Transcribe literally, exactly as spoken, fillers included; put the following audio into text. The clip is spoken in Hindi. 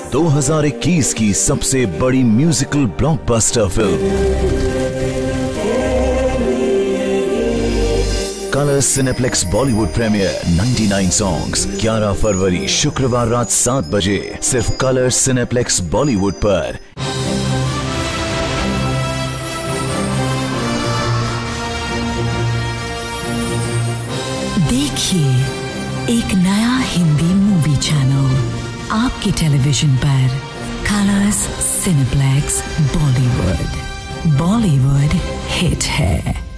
दो हज़ार इक्कीस की सबसे बड़ी musical blockbuster film Colors Cineplex Bollywood premiere निन्यानवे सॉन्ग्स ग्यारह फरवरी शुक्रवार रात सात बजे सिर्फ कलर्स सिनेप्लेक्स बॉलीवुड पर। देखिए एक नया हिंदी मूवी चैनल आपके टेलीविजन पर, Colors Cineplex Bollywood. Bollywood hit है।